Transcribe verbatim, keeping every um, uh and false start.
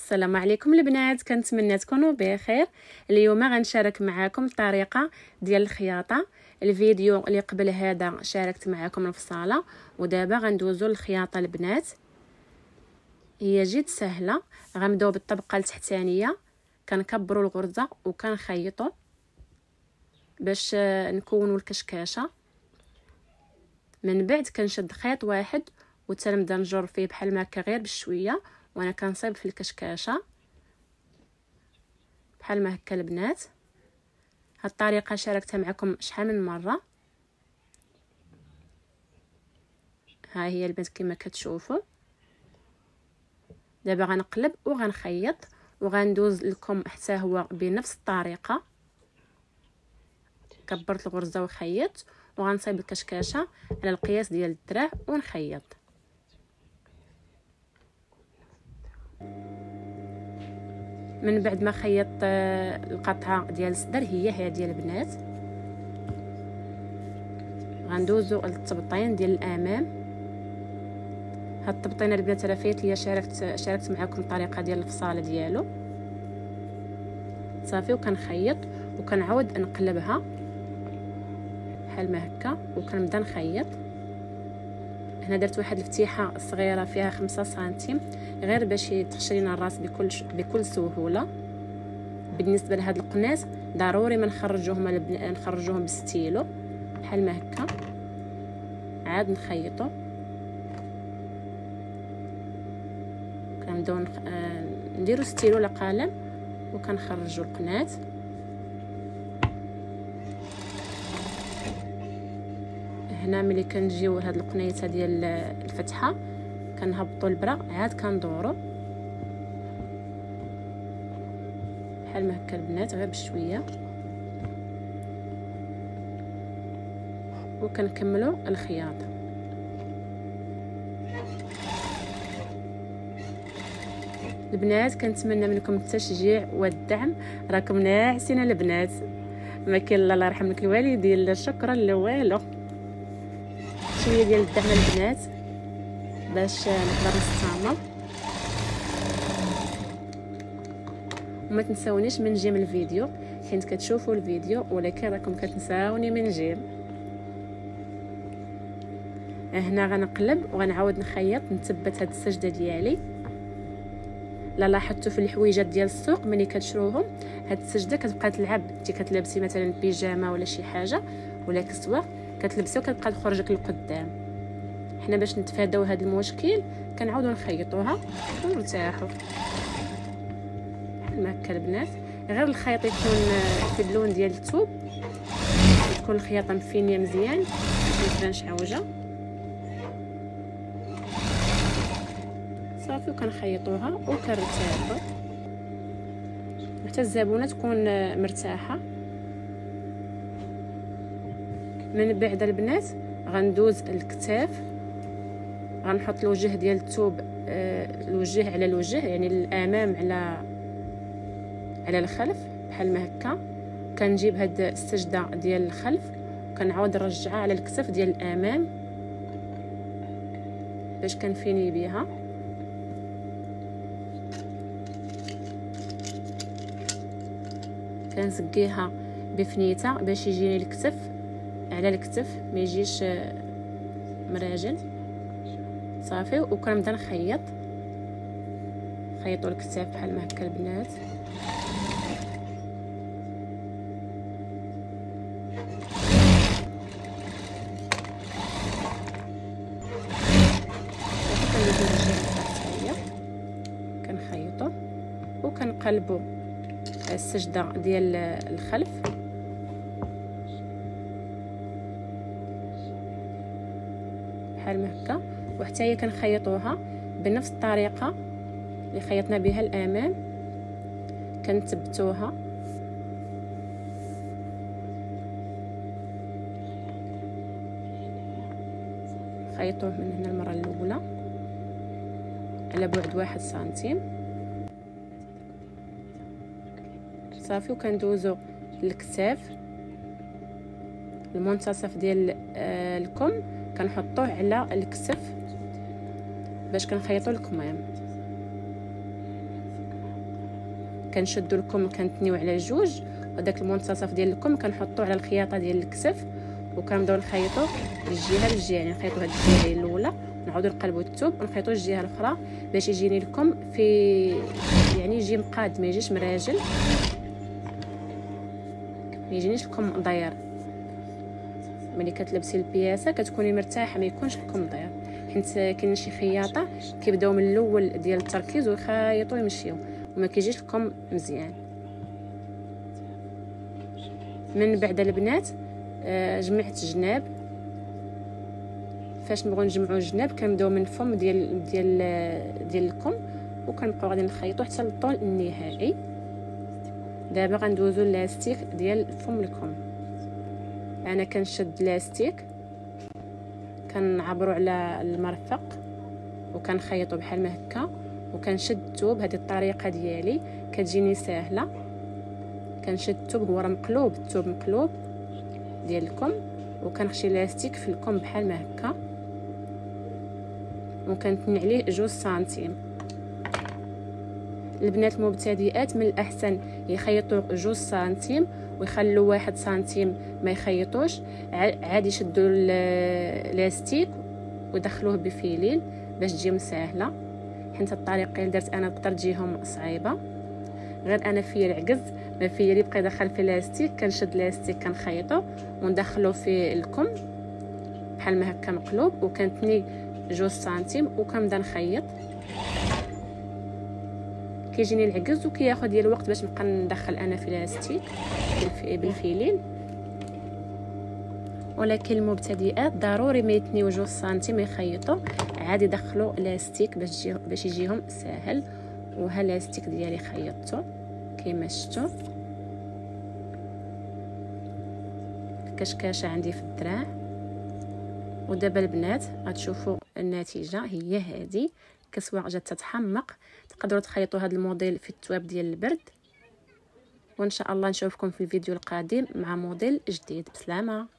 السلام عليكم البنات، كنتمنى تكونوا بخير. اليوم غنشارك معكم الطريقه ديال الخياطه. الفيديو اللي قبل هذا شاركت معكم الفصاله، ودابا غندوزو للخياطه البنات. هي جد سهله. غنبداو بالطبقه التحتانيه، كنكبروا الغرزه وكنخيطوا باش نكونوا الكشكاشه. من بعد كنشد خيط واحد وتنبدا نجر فيه بحال ما هكا غير بشويه، وانا كنصيب في الكشكاشه بحال ما هكا البنات. هاد الطريقه شاركتها معكم شحال من مره. ها هي البنات كما كتشوفوا. دابا غنقلب وغنخيط وغندوز لكم حتى هو بنفس الطريقه. كبرت الغرزه وخيط وغنصيب الكشكاشه على القياس ديال الدراع ونخيط. من بعد ما خيط القطعه ديال الصدر هي هذه البنات، غندوزو للطبطين ديال الامام. هاد الطبطين البنات راه فايت ليا شاركت شاركت معكم الطريقه ديال الفصاله ديالو. صافي وكنخيط وكنعاود نقلبها بحال ما هكا وكنبدا نخيط. هنا درت واحد الفتيحه صغيره فيها خمسة سنتيم غير باش يتحشر لينا الراس بكل بكل سهوله. بالنسبه لهاد القناص ضروري ما نخرجوهم نخرجوهم بالستيلو بحال ما هكا. عاد نخيطو كنبداو نديرو ستيلو ولا قلم وكنخرجوا القناص. هنا ملي كنجيو لهاد القنيته ديال الفتحه كنهبطوا البرا، عاد كندورو بحال ما هكا البنات غير بشويه وكنكملوا الخياطه. البنات كنتمنى منكم التشجيع والدعم، راكم ناعسين البنات. ما كاين الله يرحم لك الوالدين لا شكرا لا والو. شويه ديال الدعم البنات باش نقدر نستمر. وما تنساونيش من جيم الفيديو حيت كتشوفوا الفيديو ولكن راكم كتنساوني من جيم. هنا غنقلب وغنعاود نخيط نثبت هاد السجده ديالي. لا لاحظتوا في الحويجات ديال السوق ملي كتشروهم هاد السجده كتبقى تلعب. انت كتلبسي مثلا بيجامه ولا شي حاجه ولا كسوه كتلبسي وكتبقى تخرجك لقدام. حنا باش نتفاداو هذا المشكل كنعاودوا نخيطوها ونرتاحوا بحال ما هكا البنات. غير الخيط يكون في اللون ديال الثوب، تكون الخياطه مفينيه مزيان باش ما تبانش عوجه. صافي وكنخيطوها وكنرتاحوا حتى الزبونه تكون مرتاحه. من بعد البنات غندوز الكتاف، غنحط الوجه ديال الثوب الوجه على الوجه، يعني الامام على على الخلف بحال ما هكا. كنجيب هاد السجده ديال الخلف وكنعاود نرجعها على الكتف ديال الامام باش كنفيني بها. كنزكيها بفنيته باش يجيني الكتف على الكتف ما يجيش مراجل. صافي وكنبدا نخيط خيطوا الكتاف بحال ما هكا البنات. كنخيطوا وكنقلبوا السجده ديال الخلف بحال ما هكا، وحتى هي كنخيطوها بنفس الطريقه اللي خيطنا بها الامام. كنثبتوها خيطوه من هنا المره الاولى على بعد واحد سنتيم. صافي وكندوزو للكتاف. المنتصف ديال الكم كنحطوه على الكتف باش كنخيطوا الكمام. كنشدوا الكم كنتنيو على جوج، وداك المنتصف ديال الكم كنحطوه على الخياطه ديال الكتف، وكنبداو نخيطوا الجهه بالجهه، يعني نخيطوا هاد الجهه الاولى نعاودوا نقلبوا الثوب ونخيطوا الجهه الاخرى باش يجيني الكم في يعني يجي مقاد ما يجيش مراجل، ما يجينيش الكم ضير. ملي كتلبسي البياسه كتكوني مرتاحه ما يكونش الكم ضير، حيت كاين شي خياطه كيبداو من الاول ديال التركيز ويخيطوا يمشيو وما كيجيش الكم مزيان. من بعد البنات آه جمعت الجناب. فاش نبغوا نجمعوا الجناب كنبداو من الفم ديال ديال ديال الكم وكنبقاو غادي نخيطوا حتى للطول النهائي. دابا غندوزو اللاستيك ديال فم الكم. انا كنشد لاستيك كنعبروا على المرفق وكنخيطوا بحال ما هكا وكنشد الثوب. هذه الطريقه ديالي كتجيني سهله. كنشد الثوب هو راه مقلوب، الثوب مقلوب ديال الكم، وكنخشي لاستيك في الكم بحال ما هكا وكنتني عليه جوج سنتيم. البنات المبتدئات من الاحسن يخيطوا جوج سنتيم ويخلوا واحد سنتيم ما يخيطوش، عادي يشدوا الاستيك ويدخلوه بفيليل باش تجي مسهله. حيت الطريقه اللي درت انا تقدر تجيهم صعيبه، غير انا فيا العجز ما فيا اللي بقى يدخل في لاستيك. كنشد لاستيك كنخيطو وندخلو في الكم بحال ما هكا مقلوب وكنتني جوج سنتيم وكنبدا نخيط. كيجيني العجز وكياخذ ديال الوقت باش نبقى ندخل انا في لاستيك بالفيلين، ولكن المبتدئات ضروري ما يتنيو جوج سنتيم يخيطوا، عادي يدخلوا لاستيك باش يجي باش يجيهم ساهل. وها لاستيك ديالي خيطته كيما شفتوا كشكاشه عندي في الدراع. ودابا البنات غتشوفوا النتيجه هي هذه. كسوه جات تتحمق. تقدروا تخيطوا هذا الموديل في الثواب ديال البرد، وان شاء الله نشوفكم في الفيديو القادم مع موديل جديد. بسلامه.